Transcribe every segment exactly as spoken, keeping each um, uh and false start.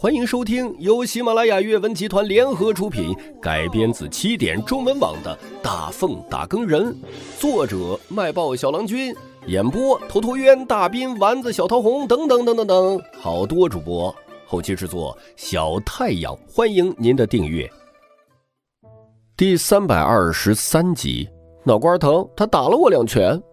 欢迎收听由喜马拉雅阅文集团联合出品，改编自起点中文网的《大奉打更人》，作者卖报小郎君，演播头陀渊、大斌、丸子、小桃红等等等等等，好多主播，后期制作小太阳，欢迎您的订阅。第三百二十三集，脑瓜疼，他打了我两拳。娘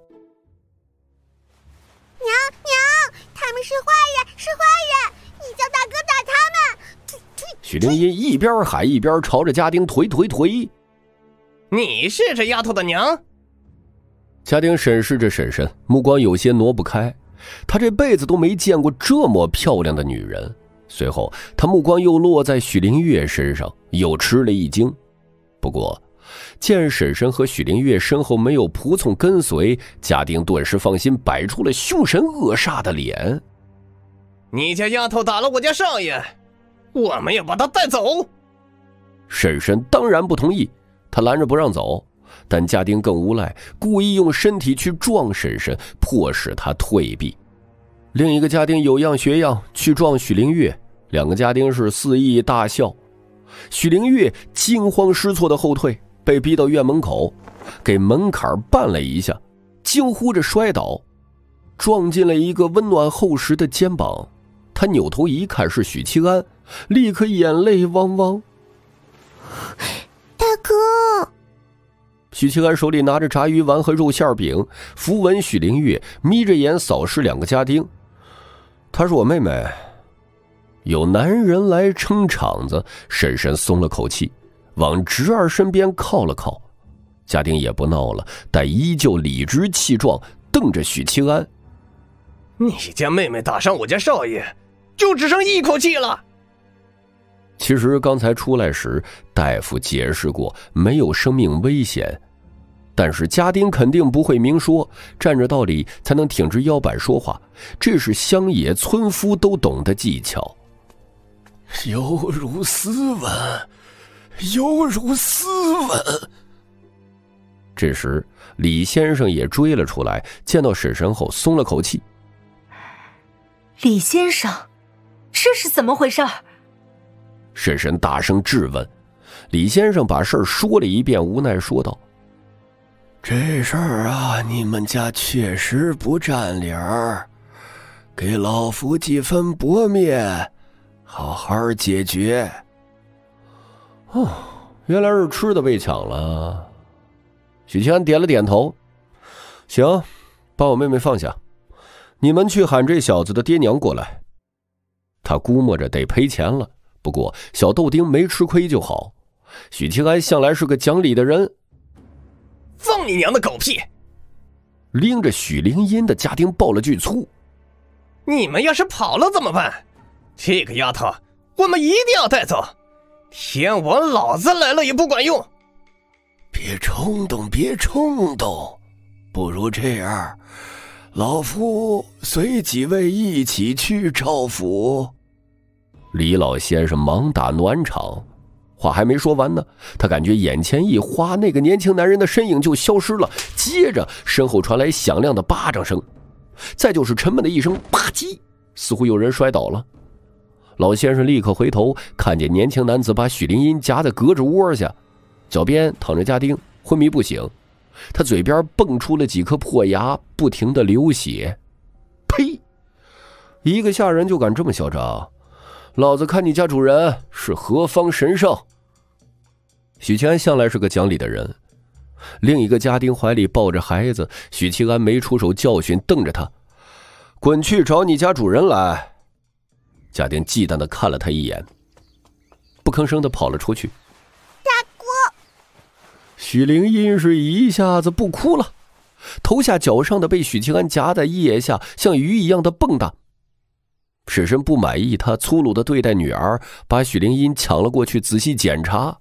娘，他们是坏人，是坏人，你叫大哥打他们。 许灵音一边喊一边朝着家丁推推推。 你是这丫头的娘？ 家丁审视着婶婶，目光有些挪不开，他这辈子都没见过这么漂亮的女人。随后他目光又落在许灵月身上，又吃了一惊。不过见婶婶和许灵月身后没有仆从跟随，家丁顿时放心，摆出了凶神恶煞的脸。 你家丫头打了我家少爷，我们要把她带走。 婶婶当然不同意，她拦着不让走，但家丁更无赖，故意用身体去撞婶婶，迫使她退避。另一个家丁有样学样，去撞许灵月，两个家丁是肆意大笑。许灵月惊慌失措的后退，被逼到院门口，给门槛绊了一下，惊呼着摔倒，撞进了一个温暖厚实的肩膀。他扭头一看是许七安，立刻眼泪汪汪。 大哥！ 许七安手里拿着炸鱼丸和肉馅饼，扶稳许灵月，眯着眼扫视两个家丁。她是我妹妹。有男人来撑场子，婶婶松了口气，往侄儿身边靠了靠。家丁也不闹了，但依旧理直气壮瞪着许七安。 你家妹妹打伤我家少爷，就只剩一口气了。 其实刚才出来时大夫解释过没有生命危险，但是家丁肯定不会明说，站着道理才能挺直腰板说话，这是乡野村夫都懂的技巧。 犹如斯文，犹如斯文。 这时李先生也追了出来，见到婶婶后松了口气。 李先生，这是怎么回事？ 婶婶大声质问。李先生把事儿说了一遍，无奈说道： 这事儿啊，你们家确实不占理儿，给老夫几分薄面，好好解决。 哦，原来是吃的被抢了。许七安点了点头。行，把我妹妹放下，你们去喊这小子的爹娘过来。他估摸着得赔钱了，不过小豆丁没吃亏就好。许七安向来是个讲理的人。 放你娘的狗屁！ 拎着许灵音的家丁爆了句粗。 你们要是跑了怎么办？这个丫头我们一定要带走，天王老子来了也不管用。 别冲动，别冲动，不如这样，老夫随几位一起去赵府。 李老先生忙打暖场，话还没说完呢，他感觉眼前一花，那个年轻男人的身影就消失了，接着身后传来响亮的巴掌声，再就是沉闷的一声啪叽，似乎有人摔倒了。老先生立刻回头，看见年轻男子把许灵音夹在胳肢窝下，脚边躺着家丁，昏迷不醒，他嘴边蹦出了几颗破牙，不停地流血。呸！一个下人就敢这么嚣张，老子看你家主人是何方神圣。许七安向来是个讲理的人。另一个家丁怀里抱着孩子，许七安没出手教训，瞪着他：滚去找你家主人来。家丁忌惮地看了他一眼，不吭声地跑了出去。 大哥！ 许灵音是一下子不哭了，头下脚上的被许七安夹在腋下，像鱼一样的蹦跶。婶婶不满意他粗鲁地对待女儿，把许灵音抢了过去仔细检查。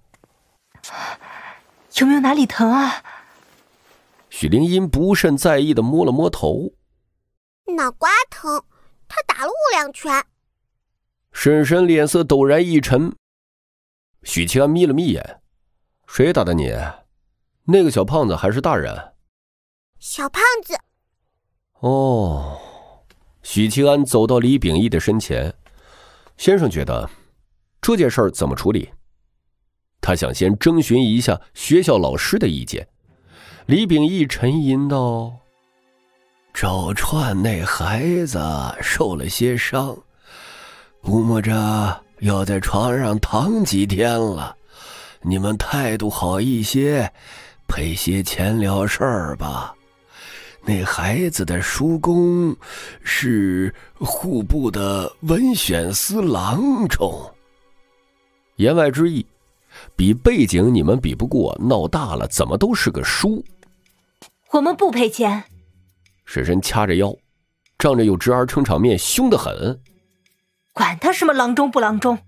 有没有哪里疼啊？ 许灵音不甚在意地摸了摸头。 脑瓜疼，他打了我两拳。 婶婶脸色陡然一沉。许七安眯了眯眼：谁打的你？那个小胖子还是大人？ 小胖子。 哦。许七安走到李秉义的身前， 先生觉得这件事儿怎么处理？他想先征询一下学校老师的意见。李秉义沉吟道： 赵川那孩子受了些伤，估摸着要在床上躺几天了，你们态度好一些，赔些钱了事儿吧。那孩子的叔公是户部的文选司郎中。 言外之意，比背景你们比不过，闹大了怎么都是个叔。 我们不赔钱。 婶婶掐着腰，仗着有侄儿撑场面，凶得很。 管他什么郎中不郎中，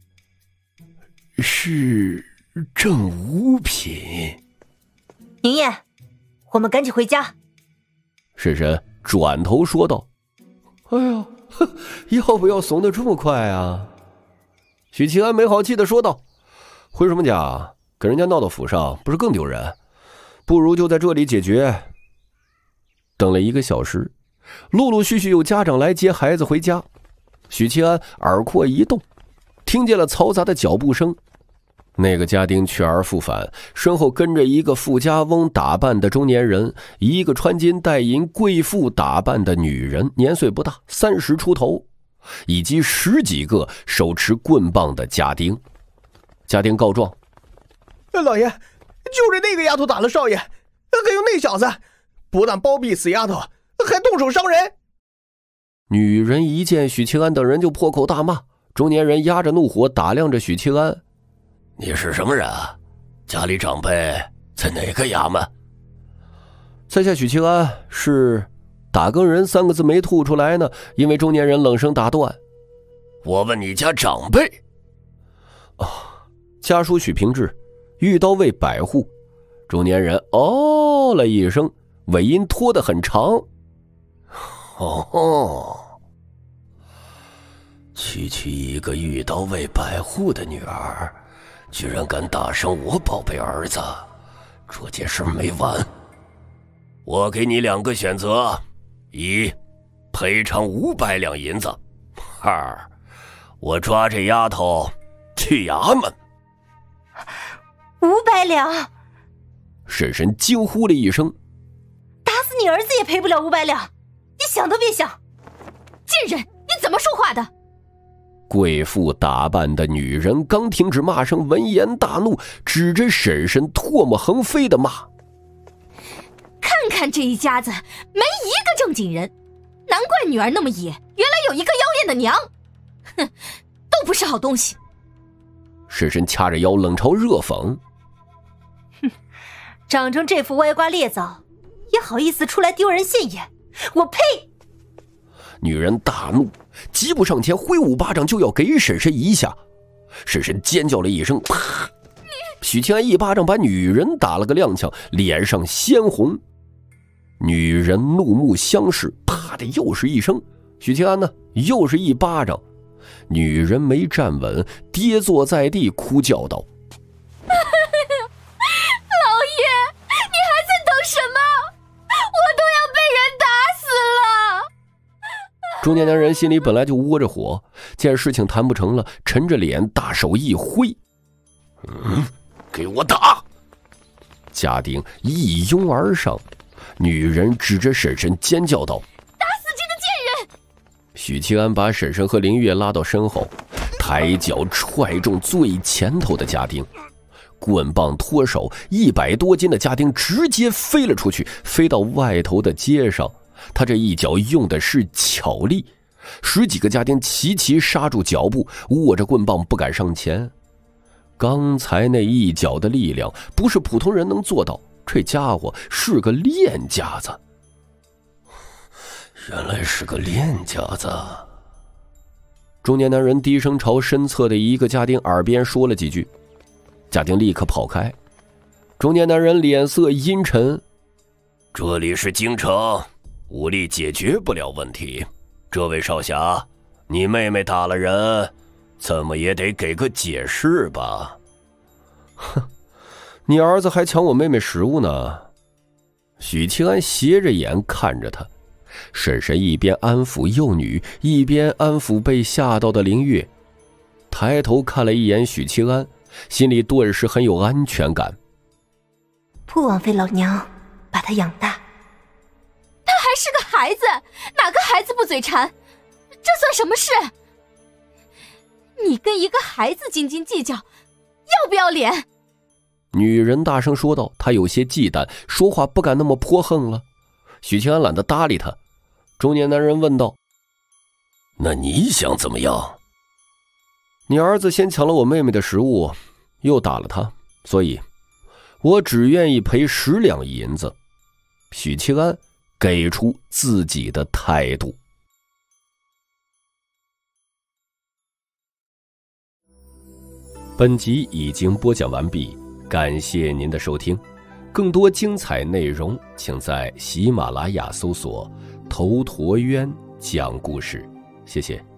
是正五品。 宁烨，我们赶紧回家。 婶婶转头说道：哎呀，要不要怂得这么快啊？许七安没好气地说道：回什么家？跟人家闹到府上，不是更丢人？不如就在这里解决。等了一个小时，陆陆续续有家长来接孩子回家。许七安耳廓一动，听见了嘈杂的脚步声。那个家丁去而复返，身后跟着一个富家翁打扮的中年人，一个穿金戴银贵妇打扮的女人，年岁不大，三十出头，以及十几个手持棍棒的家丁。家丁告状： 老爷，就是那个丫头打了少爷，还有那小子不但包庇死丫头，还动手伤人。 女人一见许七安等人就破口大骂，中年人压着怒火打量着许七安： 你是什么人啊？家里长辈在哪个衙门？ 在下许七安是打更人三个字没吐出来呢，因为中年人冷声打断： 我问你家长辈。 哦，家属许平志，玉刀卫百户。中年人哦了一声，尾音拖得很长。 哦吼，区区一个玉刀卫百户的女儿，居然敢打伤我宝贝儿子，这件事没完。我给你两个选择：一，赔偿五百两银子；二，我抓这丫头去衙门。 五百两！ 婶婶惊呼了一声： 打死你儿子也赔不了五百两，你想都别想！ 贱人，你怎么说话的？ 贵妇打扮的女人刚停止骂声，闻言大怒，指着婶婶唾沫横飞的骂： 看看这一家子，没一个正经人，难怪女儿那么野，原来有一个妖艳的娘，哼，都不是好东西。 婶婶掐着腰冷嘲热讽： 哼，长成这副歪瓜裂枣，也好意思出来丢人现眼，我呸！ 女人大怒，急步上前挥舞巴掌就要给婶婶一下。婶婶尖叫了一声，啪！许清安一巴掌把女人打了个踉跄，脸上鲜红。女人怒目相视，啪的又是一声。许清安呢，又是一巴掌。女人没站稳，跌坐在地，哭叫道： 老爷，你还在等什么？我都要被人打死了！ 中年男人心里本来就窝着火，见事情谈不成了，沉着脸，大手一挥： 嗯，给我打！ 家丁一拥而上，女人指着婶婶尖叫道： 打死这个贱人！ 许清安把婶婶和林月拉到身后，抬脚踹中最前头的家丁，棍棒脱手，一百多斤的家丁直接飞了出去，飞到外头的街上。他这一脚用的是巧力，十几个家丁齐齐刹住脚步，握着棍棒不敢上前。刚才那一脚的力量不是普通人能做到，这家伙是个练家子。 原来是个练家子。 中年男人低声朝身侧的一个家丁耳边说了几句，家丁立刻跑开。中年男人脸色阴沉： 这里是京城，武力解决不了问题。这位少侠，你妹妹打了人，怎么也得给个解释吧？ 哼，你儿子还抢我妹妹食物呢。许清安斜着眼看着他，婶婶一边安抚幼女，一边安抚被吓到的灵月。 抬头看了一眼许七安，心里顿时很有安全感。 不枉费老娘把他养大。 他还是个孩子，哪个孩子不嘴馋？这算什么事？你跟一个孩子斤斤计较，要不要脸？ 女人大声说道，她有些忌惮，说话不敢那么泼横了。许清安懒得搭理她。中年男人问道： 那你想怎么样？ 你儿子先抢了我妹妹的食物，又打了她，所以我只愿意赔十两银子。许清安给出自己的态度。本集已经播讲完毕，感谢您的收听。更多精彩内容，请在喜马拉雅搜索“头陀渊讲故事”。谢谢。